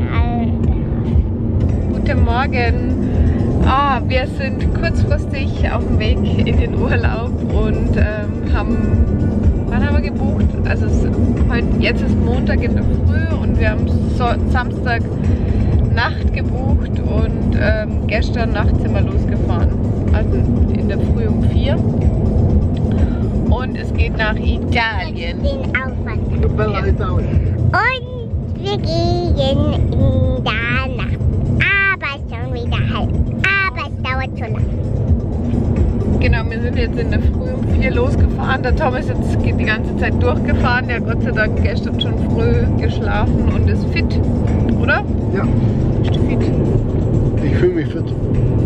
Guten Morgen. Wir sind kurzfristig auf dem Weg in den Urlaub und wann haben wir gebucht? Also jetzt ist Montag in der Früh und wir haben Samstag Nacht gebucht und gestern Nacht sind wir losgefahren. Also in der Früh um 4. Und es geht nach Italien. Und wir gehen danach. Aber schon wieder halb. Aber es dauert zu lang. Genau, wir sind jetzt in der Früh um 4 losgefahren. Der Tom ist jetzt die ganze Zeit durchgefahren. Der hat Gott sei Dank gestern schon früh geschlafen und ist fit, oder? Ja. Bist du fit? Ich fühle mich fit.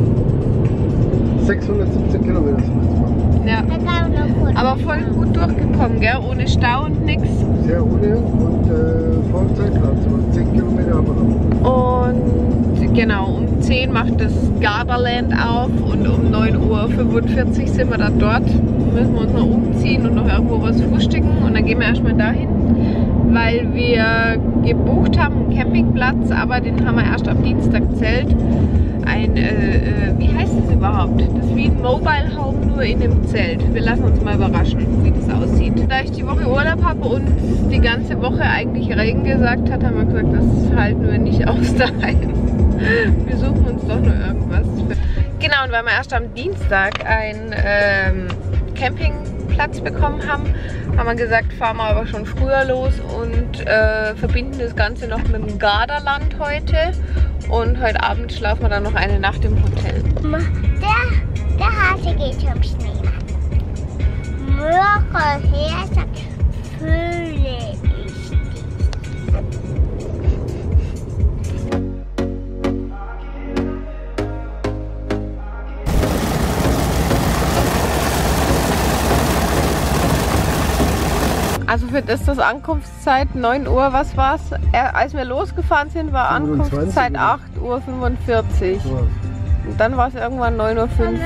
617 Kilometer sind wir jetzt mal. Ja. Aber voll gut durchgekommen, gell? Ohne Stau und nix. Sehr ohne und voll Zeitplan. 10 Kilometer haben wir noch. Und genau, um 10 macht das Gardaland auf und um 9:45 Uhr sind wir dann dort. Müssen wir uns noch umziehen und noch irgendwo was frühstücken und dann gehen wir erstmal dahin, weil wir gebucht haben einen Campingplatz, aber den haben wir erst am Dienstag zählt. Wie heißt das überhaupt? Das ist wie ein Mobile Home, nur in einem Zelt. Wir lassen uns mal überraschen, wie das aussieht. Da ich die Woche Urlaub habe und die ganze Woche eigentlich Regen gesagt hat, haben wir gesagt, das halten wir nicht aus daheim. Wir suchen uns doch nur irgendwas. Genau, und weil wir erst am Dienstag einen Campingplatz bekommen haben, haben wir gesagt, fahren wir aber schon früher los und verbinden das Ganze noch mit dem Gardaland heute. Und heute Abend schlafen wir dann noch eine Nacht im Hotel. Der Hase geht zum Schneemann. Möge her, sagt, fühle ich dich. Also für das Ankunftszeit 9 Uhr, was war's? Als wir losgefahren sind, war 25, Ankunftszeit 8:45 Uhr. Und dann war es irgendwann 9:15 Uhr.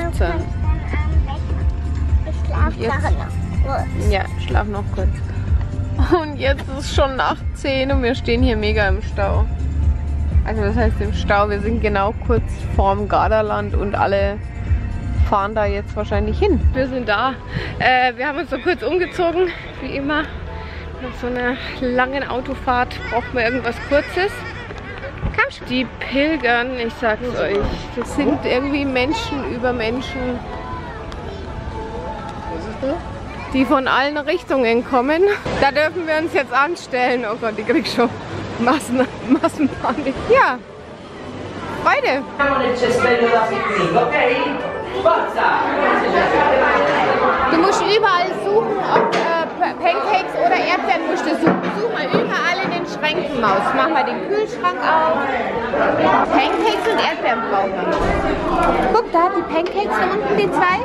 Ich schlafe Jetzt- noch kurz. Ja, schlaf noch kurz. Und jetzt ist schon nach 10 und wir stehen hier mega im Stau. Also das heißt im Stau, wir sind genau kurz vorm Gardaland und alle fahren da jetzt wahrscheinlich hin. Wir sind da. Wir haben uns so kurz umgezogen, wie immer. Nach so einer langen Autofahrt braucht man irgendwas Kurzes. Komm schon. Die pilgern, ich sag's euch. Das sind irgendwie Menschen über Menschen, Was ist da? die von allen Richtungen kommen. Da dürfen wir uns jetzt anstellen. Oh Gott, ich krieg schon Massenpanik. Ja, beide. Du musst überall suchen, ob Pancakes oder Erdbeeren musst du suchen. Such mal überall in den Schränken aus. Mach mal den Kühlschrank auf. Pancakes und Erdbeeren brauchen wir. Guck, da die Pancakes da unten, die zwei.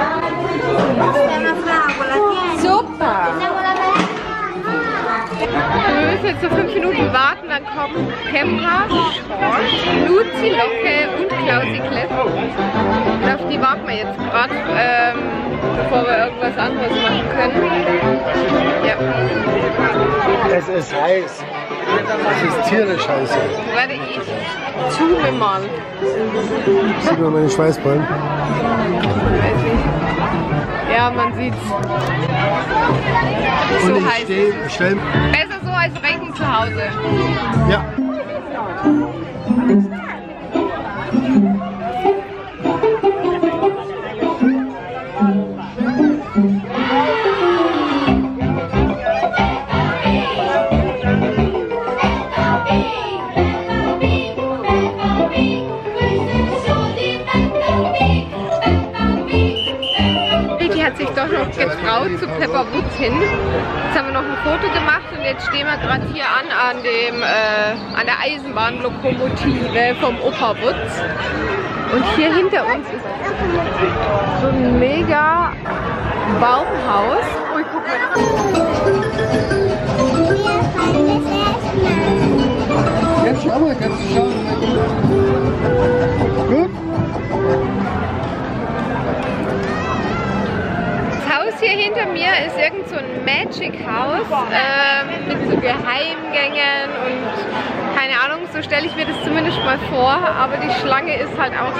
Super. Wir müssen jetzt so 5 Minuten warten, dann kommen Pempa, Schorsch, Luzi, Locke und Klausi Kleff. Und auf die warten wir jetzt gerade, bevor wir irgendwas anderes machen können. Ja. Es ist heiß. Es ist tierisch heiß. Warte, ich zoome mal. Sieht man meine Schweißballen? Weiß nicht. Ja, man sieht's. Und So ich heiß. stehe. Besser so als Regen zu Hause. Ja. Die hat sich doch noch getraut zu Pepper Woods hin. Jetzt haben wir noch ein Foto gemacht und jetzt stehen wir gerade hier an der Eisenbahnlokomotive vom Opa Woods. Und hier hinter uns ist so ein mega Baumhaus. Ui, guck mal. Jetzt schau mal, kannst du schauen. Gut? Das Haus hier hinter mir ist irgend so ein Magic House mit so Geheimgängen und keine Ahnung, so stelle ich mir das zumindest mal vor, aber die Schlange ist halt auch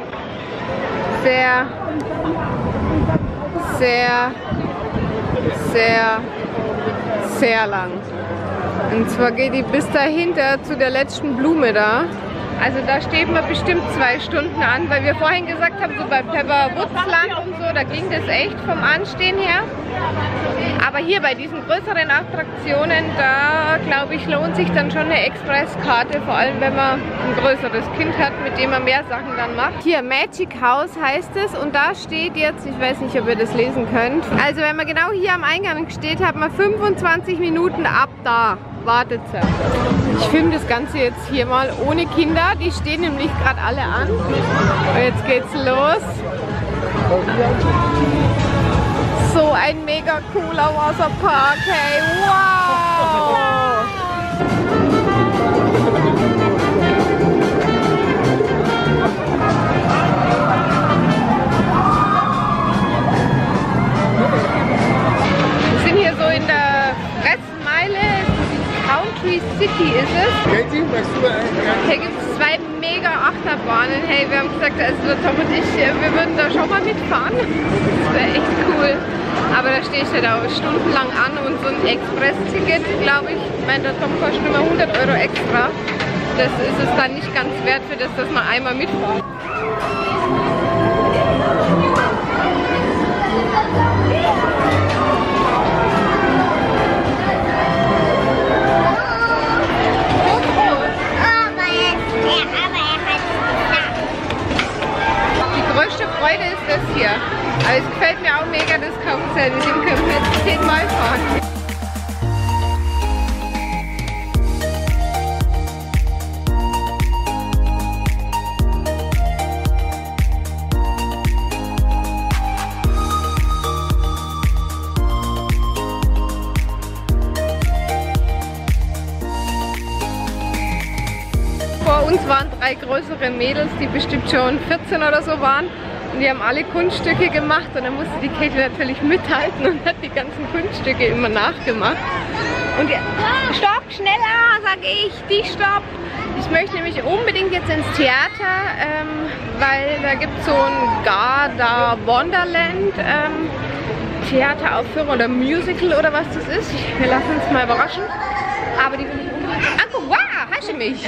sehr lang. Und zwar geht die bis dahinter zu der letzten Blume da. Also da steht man bestimmt 2 Stunden an, weil wir vorhin gesagt haben, so bei Pepperwoodsland und so, da ging das echt vom Anstehen her. Aber hier bei diesen größeren Attraktionen, da glaube ich, lohnt sich dann schon eine Expresskarte, vor allem wenn man ein größeres Kind hat, mit dem man mehr Sachen dann macht. Hier Magic House heißt es und da steht jetzt, ich weiß nicht, ob ihr das lesen könnt, also wenn man genau hier am Eingang steht, hat man 25 Minuten ab da. Wartezeit. Ich filme das Ganze jetzt hier mal ohne Kinder, die stehen nämlich gerade alle an. Und jetzt geht's los. So ein mega cooler Wasserpark, hey, wow! Wir sind hier so in der Fressmeile. Country City ist es. Hier gibt es 2 mega Achterbahnen. Hey, wir haben gesagt, also der Tom und ich, wir würden da schon mal mitfahren. Das wäre echt cool. Aber da stehe ich halt auch stundenlang an und so ein Express-Ticket, glaube ich, meine, der Tom kostet immer 100 € extra. Das ist es dann nicht ganz wert für das, dass man einmal mitfährt. Die größte Freude ist das hier. Aber es gefällt mir auch mega, das Karussell. Mit dem können wir jetzt 10-mal fahren. Vor uns waren 3 größere Mädels, die bestimmt schon 14 oder so waren. Und die haben alle Kunststücke gemacht und dann musste die Katie natürlich mithalten und hat die ganzen Kunststücke immer nachgemacht. Und die, stopp, schneller, sage ich, die stopp! Ich möchte nämlich unbedingt jetzt ins Theater, weil da gibt es so ein Garda Wonderland Theateraufführung oder Musical oder was das ist. Wir lassen uns mal überraschen. Aber die will ich unbedingt... Ach, guck, wow, hasche mich!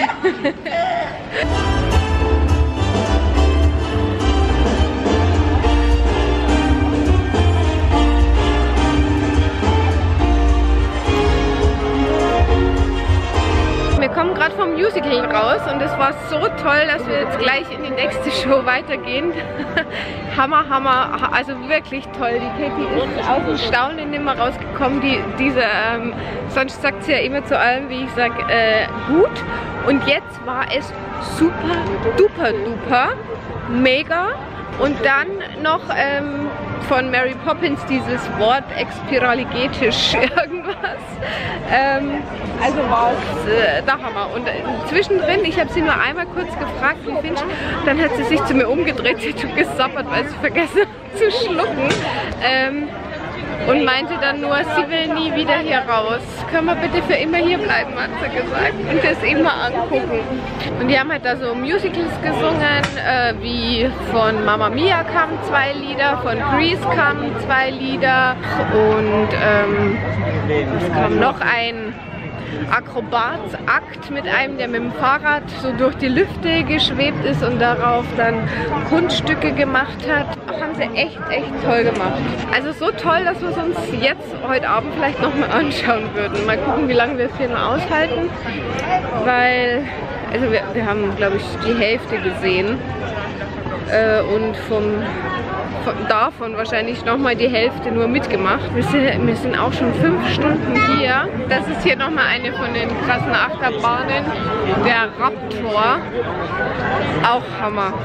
Wir kommen gerade vom Musical raus und es war so toll, dass wir jetzt gleich in die nächste Show weitergehen. Hammer, Hammer, also wirklich toll. Die Katie ist aus dem Staunen nicht mehr rausgekommen. Sonst sagt sie ja immer zu allem, wie ich sage, gut. Und jetzt war es super, duper, duper, mega. Und dann noch von Mary Poppins dieses Wort exspiraligetisch irgendwas. Also war es der Hammer. Und zwischendrin, ich habe sie nur einmal kurz gefragt, wie findest du? Dann hat sie sich zu mir umgedreht, sie hat gesappert, weil sie vergessen hat zu schlucken. Und meinte dann nur, sie will nie wieder hier raus. Können wir bitte für immer hier bleiben, hat sie gesagt. Und das immer angucken. Und die haben halt da so Musicals gesungen, wie von Mamma Mia kamen 2 Lieder, von Grease kamen 2 Lieder und es kam noch ein Akrobatsakt mit einem, der mit dem Fahrrad so durch die Lüfte geschwebt ist und darauf dann Kunststücke gemacht hat. Haben sie echt, echt toll gemacht. Also so toll, dass wir es uns jetzt heute Abend vielleicht nochmal anschauen würden. Mal gucken, wie lange wir es hier noch aushalten, weil also wir haben, glaube ich, die Hälfte gesehen und davon wahrscheinlich nochmal die Hälfte nur mitgemacht. Wir sind auch schon 5 Stunden hier. Das ist hier nochmal eine von den krassen Achterbahnen, der Raptor. Auch Hammer.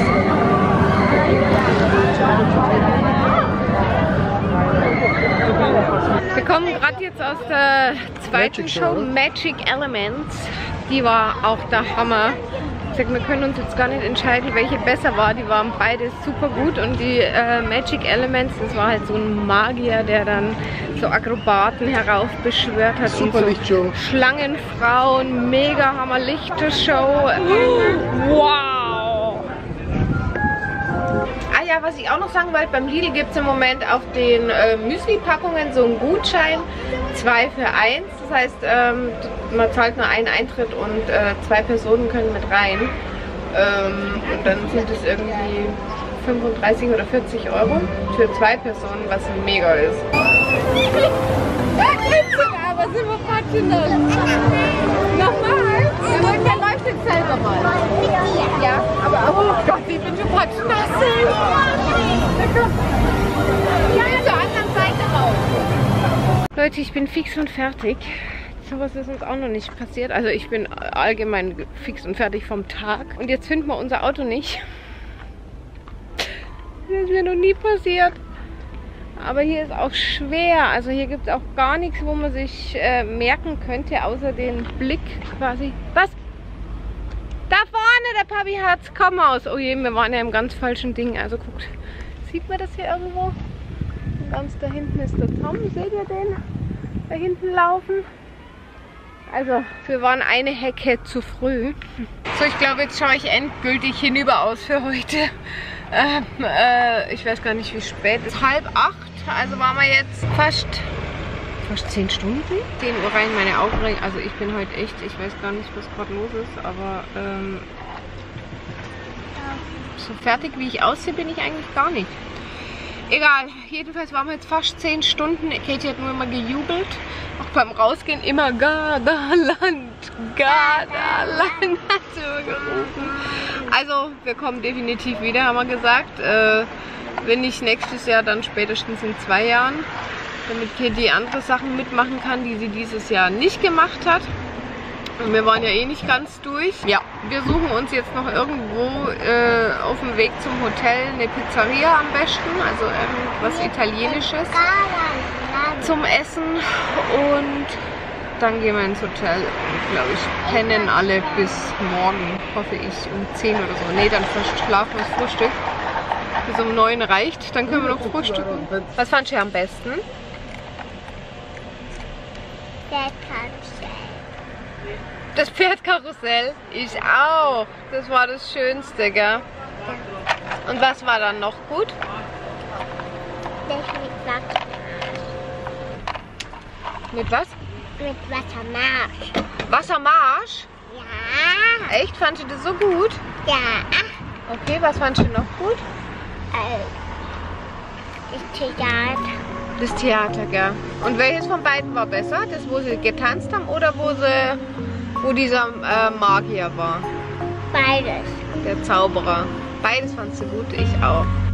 Wir kommen gerade jetzt aus der zweiten Show, Magic Elements. Die war auch der Hammer. gesagt, wir können uns jetzt gar nicht entscheiden, welche besser war. Die waren beide super gut und die Magic Elements, das war halt so ein Magier, der dann so Akrobaten heraufbeschwört hat. Super und so Lichtshow. Schlangenfrauen, mega Hammer Lichtershow. Wow! Ah ja, was ich auch noch sagen wollte, beim Lidl gibt es im Moment auf den Müsli-Packungen so einen Gutschein, 2 für 1. Das heißt, man zahlt nur einen Eintritt und 2 Personen können mit rein. Und dann sind es irgendwie 35 oder 40 Euro für 2 Personen, was mega ist. Aber sind wir patschnass? Nochmal? Ja, der läuft jetzt selber mal. Ja, aber oh Gott, ich bin schon patschnass. Ja, zur anderen Seite raus. Leute, ich bin fix und fertig. Sowas ist uns auch noch nicht passiert. Also ich bin allgemein fix und fertig vom Tag. Und jetzt finden wir unser Auto nicht. Das ist mir noch nie passiert. Aber hier ist auch schwer. Also hier gibt es auch gar nichts, wo man sich merken könnte, außer den Blick quasi. Was? Da vorne, der Papi hat's. Komm aus. Oh je, wir waren ja im ganz falschen Ding. Also guckt, sieht man das hier irgendwo? Und ganz da hinten ist der Tom. Seht ihr den? Da hinten laufen. Also, wir waren eine Hecke zu früh. So, ich glaube, jetzt schaue ich endgültig hinüber aus für heute. Ich weiß gar nicht, wie spät es ist. 7:30. Also waren wir jetzt fast 10 Stunden. 10 Uhr rein, meine Augen rein. Also ich bin heute echt, ich weiß gar nicht, was gerade los ist, aber so fertig wie ich aussehe, bin ich eigentlich gar nicht. Egal, jedenfalls waren wir jetzt fast 10 Stunden. Katie hat nur immer gejubelt. Auch beim Rausgehen immer Gardaland, Gardaland hat sie gerufen. Also, wir kommen definitiv wieder, haben wir gesagt. Wenn nicht nächstes Jahr, dann spätestens in 2 Jahren. Damit Katie andere Sachen mitmachen kann, die sie dieses Jahr nicht gemacht hat. Und wir waren ja eh nicht ganz durch. Ja, wir suchen uns jetzt noch irgendwo auf dem Weg zum Hotel eine Pizzeria am besten, also irgendwas Italienisches zum Essen. Und dann gehen wir ins Hotel und, glaube ich, pennen alle bis morgen, hoffe ich, um 10 oder so. Ne, dann schlafen wir das Frühstück. Bis um 9 reicht, dann können wir noch frühstücken. Was fandst du am besten? Das Pferdkarussell? Ich auch. Das war das Schönste, gell? Und was war dann noch gut? Das mit Wasser. Mit was? Mit Wassermarsch. Wassermarsch? Ja. Echt? Fandest du das so gut? Ja. Okay, was fandest du noch gut? Das Theater. Das Theater, gell? Und welches von beiden war besser? Das, wo sie getanzt haben oder wo dieser Magier war? Beides. Der Zauberer. Beides fandst du gut, ich auch.